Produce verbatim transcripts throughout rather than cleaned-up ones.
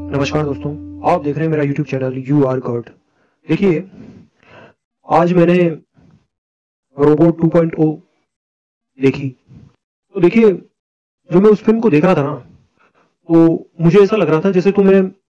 नमस्कार दोस्तों, आप देख रहे हैं मेरा YouTube channel you are God. देखिए, आज मैंने रोबोट टू पॉइंट ओ देखी। तो देखिए, जब मैं उस फिल्म को देख रहा था ना, तो मुझे ऐसा लग रहा था जैसे तो मैं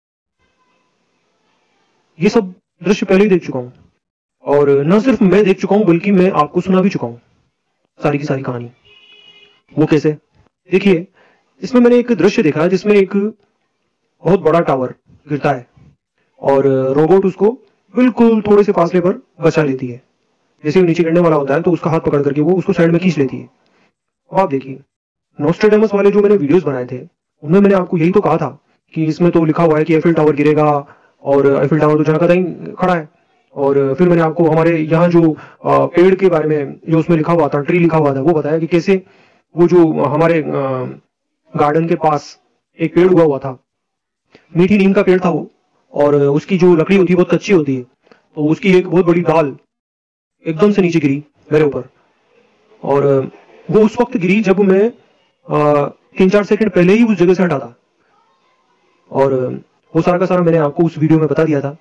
ये सब दृश्य पहले ही देख चुका हूँ। और न सिर्फ मैं देख चुका हूँ बल्कि मैं आपको सुना भी चुका हूँ सारी की सारी कहानी। वो कैसे? देखिए, इसमें मैंने एक दृश्य देखा है जिसमें एक बहुत बड़ा टावर गिरता है और रोबोट उसको बिल्कुल थोड़े से फासले पर बचा लेती है। जैसे वो नीचे गिरने वाला होता है तो उसका हाथ पकड़ करके वो उसको साइड में खींच लेती है। अब आप देखिए, नोस्ट्रेडामस वाले जो मैंने वीडियोस बनाए थे उनमें मैंने आपको यही तो कहा था कि इसमें तो लिखा हुआ है कि एफिल टावर गिरेगा और एफिल टावर तो जहाँ का तहीं खड़ा है। और फिर मैंने आपको हमारे यहाँ जो पेड़ के बारे में जो उसमें लिखा हुआ था, ट्री लिखा हुआ था, वो बताया कि कैसे वो जो हमारे गार्डन के पास एक पेड़ उगा हुआ था, मीठी नीम का पेड़ था वो, और उसकी जो लकड़ी होती है बहुत कच्ची होती है, तो उसकी एक बहुत बड़ी डाल एकदम से नीचे गिरी मेरे ऊपर। और वो उस वक्त गिरी जब मैं तीन चार सेकंड पहले ही उस जगह से हटा था। और वो सारा का सारा मैंने आपको उस वीडियो में बता दिया था।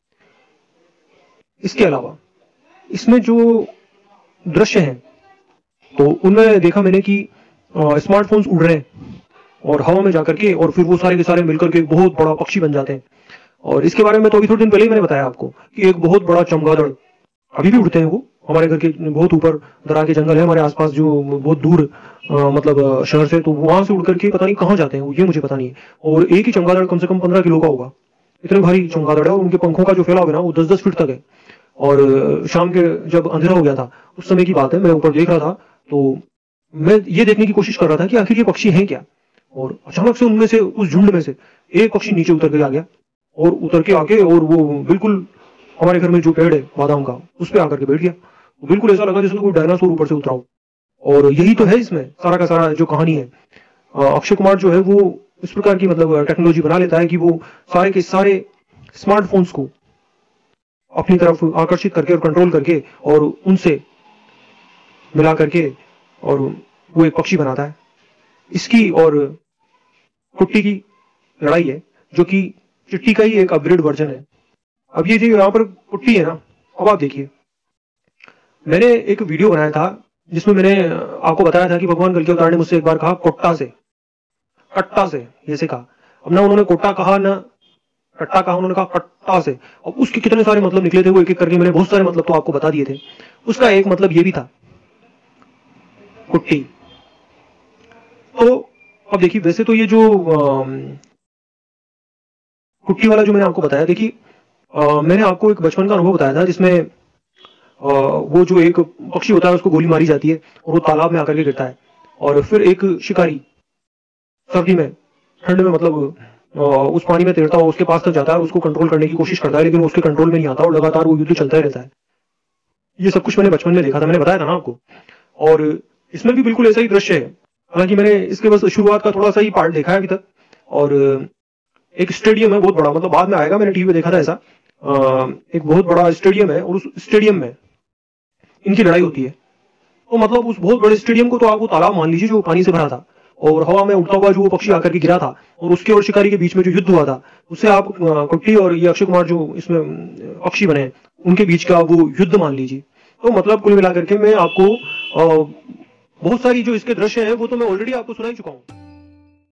इसके अलावा इसमें जो दृश्य हैं तो उनमें देखा मैंने कि स्मार्टफोन्स उड़ रहे हैं और हवा में जाकर के, और फिर वो सारे के सारे मिलकर के बहुत बड़ा पक्षी बन जाते हैं। और इसके बारे में तो अभी थोड़े दिन पहले ही मैंने बताया आपको कि एक बहुत बड़ा चमगादड़ अभी भी उड़ते हैं। वो हमारे घर के बहुत ऊपर दरा के जंगल है हमारे आसपास, जो बहुत दूर आ, मतलब शहर से, तो वहां से उड़ करके पता नहीं कहाँ जाते हैं, ये मुझे पता नहीं है। और एक ही चमगादड़ कम से कम पंद्रह किलो का होगा, इतने भारी चमगादड़ है। और उनके पंखों का जो फैलाव है ना वो दस दस फीट तक है। और शाम के जब अंधेरा हो गया था उस समय की बात है, मैं ऊपर देख रहा था तो मैं ये देखने की कोशिश कर रहा था कि आखिर ये पक्षी हैं क्या। और अचानक से उनमें से, उस झुंड में से एक पक्षी नीचे उतर के आ गया और उतर के आके और वो बिल्कुल हमारे घर में जो पेड़ है बादाम का, उस पे आकर के बैठ गया। वो बिल्कुल ऐसा लगा जैसे कोई डायनासोर ऊपर से उतरा हो। और यही तो है इसमें सारा का सारा जो कहानी है। अक्षय कुमार जो है वो इस प्रकार की मतलब टेक्नोलॉजी बना लेता है कि वो सारे के सारे स्मार्टफोन्स को अपनी तरफ आकर्षित करके और कंट्रोल करके और उनसे मिला करके और वो एक पक्षी बनाता है। इसकी और कुट्टी की लड़ाई है जो कि चिट्टी का ही एक अपग्रेड वर्जन है। अब ये जो यहाँ पर कुट्टी है ना, अब आप देखिए, मैंने एक वीडियो बनाया था जिसमें मैंने आपको बताया था कि भगवान कल के अवतार ने मुझसे एक बार कहा कोट्टा से, कट्टा से ऐसे कहा। अब ना उन्होंने कोट्टा कहा ना कट्टा कहा, उन्होंने कहा कट्टा से। अब उसके कितने सारे मतलब निकले थे वो एक एक करके मैंने बहुत सारे मतलब तो आपको बता दिए थे। उसका एक मतलब ये भी था कुट्टी। तो अब देखिए, वैसे तो ये जो कुट्टी वाला जो मैंने आपको बताया, देखिए मैंने आपको एक बचपन का अनुभव बताया था जिसमें आ, वो जो एक पक्षी होता है उसको गोली मारी जाती है और वो तालाब में आकर के गिरता है। और फिर एक शिकारी सर्दी में, ठंड में मतलब आ, उस पानी में तैरता हुआ उसके पास तक जाता है, उसको कंट्रोल करने की कोशिश करता है, लेकिन उसके कंट्रोल में नहीं आता और लगातार वो युद्ध चलता ही रहता है। ये सब कुछ मैंने बचपन में देखा था, मैंने बताया था ना आपको। और इसमें भी बिल्कुल ऐसा ही दृश्य है, हालांकि मैंने इसके बस शुरुआत का थोड़ा सा ही पार्ट देखा है अभी तक। और एक स्टेडियम है बहुत बड़ा, मतलब बाद में आएगा, मैंने टीवी पे देखा था ऐसा। एक बहुत बड़ा स्टेडियम है और उस स्टेडियम में इनकी लड़ाई होती है। तो मतलब उस बहुत बड़े स्टेडियम को तो आप वो तालाब मान लीजिए जो पानी से भरा था, और हवा में उड़ता हुआ जो वो पक्षी आकर के गिरा था, और उसके और शिकारी के बीच में जो युद्ध हुआ था, उससे आप कुट्टी और ये अक्षय कुमार जो इसमें पक्षी बने उनके बीच का वो युद्ध मान लीजिए। तो मतलब कुल मिलाकर के मैं आपको बहुत सारी जो इसके दृश्य हैं वो तो मैं ऑलरेडी आपको सुना ही चुका हूँ।